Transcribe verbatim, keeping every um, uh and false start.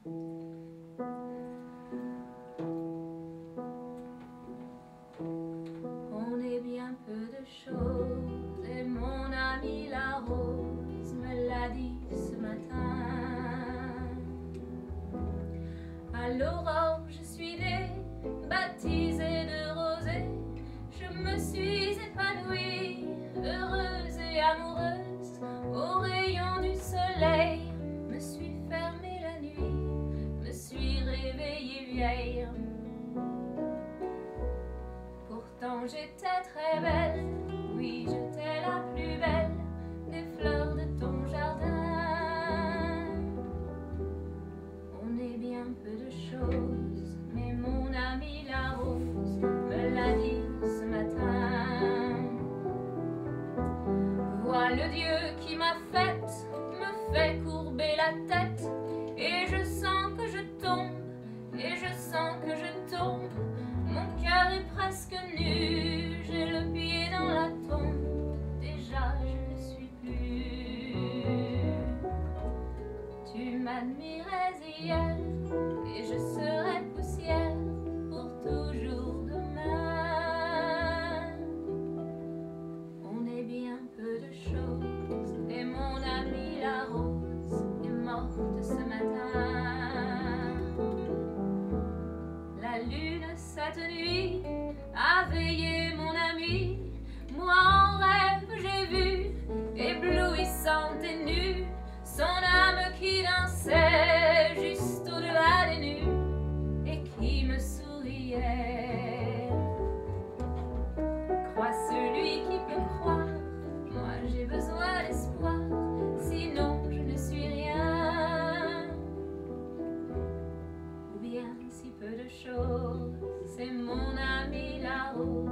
On est bien peu de choses et mon amie la rose me l'a dit ce matin. À l'aurore je suis née, baptisée de rosée, je me suis épanouie, heureuse et amoureuse, au rayon du soleil, me suis fermée la nuit, me suis réveillée vieille. Pourtant j'étais très belle, oui j'étais la plus belle des fleurs de ton jardin. On est bien peu de choses, mais mon amie la rose me l'a dit ce matin. Vois le Dieu qui m'a faite, me fait courber la tête, et je sens que je tombe, et je sens que je tombe. Mon cœur est presque nu, j'ai le pied dans la tombe, déjà je ne suis plus. Tu m'admirais hier, et je serai poussière pour toujours demain. On est bien peu de choses, et mon amie la rose est morte ce matin. La lune cette nuit a veillé mon ami, moi en rêve j'ai vu, éblouissante et nue, son âme qui dansait juste au-delà des nues et qui me souriait. Crois celui qui peut croire, moi j'ai besoin d'espoir, sinon je ne suis rien. Ou bien si peu de choses, c'est mon amie la rose